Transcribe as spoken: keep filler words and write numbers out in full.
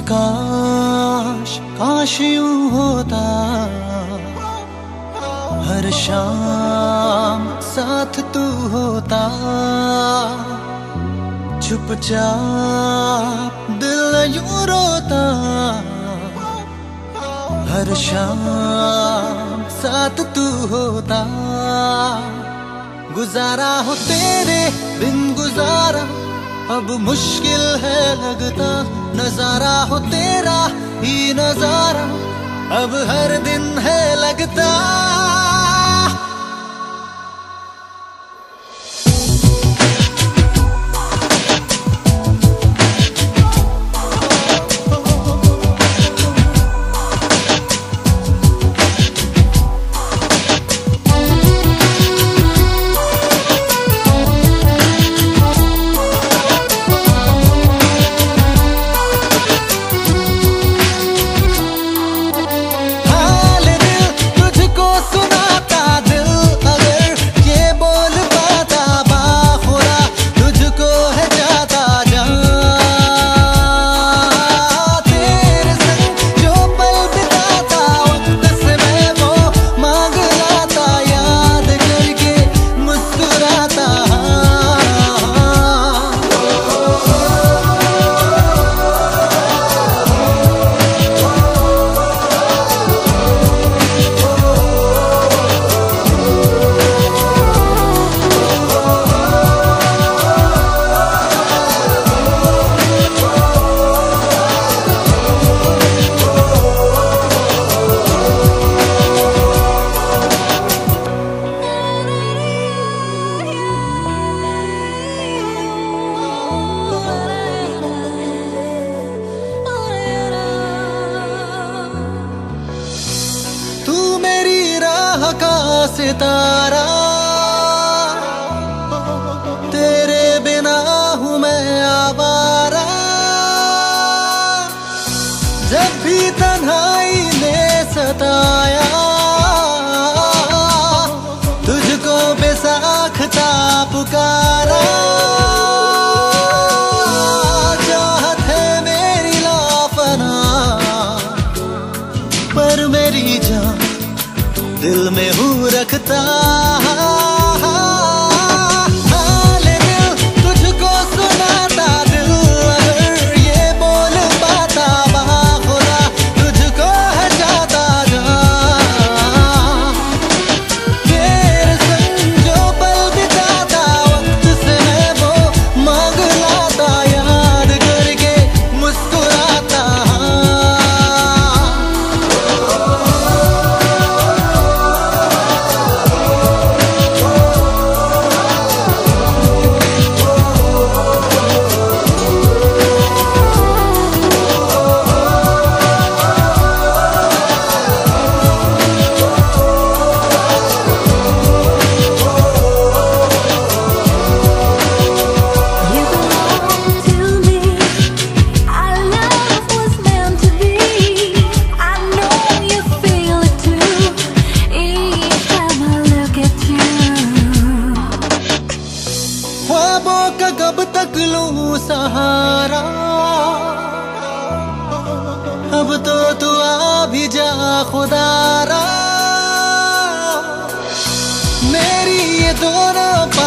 काश काश यूं होता, हर शाम साथ तू होता, चुपचाप दिल यूं रोता, हर शाम साथ तू होता। गुजारा हो तेरे बिन गुजारा अब मुश्किल है लगता, नजारा हो तेरा ही नजारा अब हर दिन है लगता। सितारा तेरे बिना हूँ मैं आवारा, जब भी तन्हाई ने सताया तुझको बेसाख्ता पुकारा। चाहत है मेरी लाफना पर मेरी जान दिल में हूँ रखता। हाल दिल तुझको सुनाता, दिल अगर ये बोल पाता बाखुदा तुझको है जाता जा। तेरे संग जो पल बिताता वक्त से है वो मांग लाता, याद करके मुस्कुराता। ख्वाबों का कब तक लूं सहारा, अब तो तू आ भी जा खुदारा। मेरी ये दोनों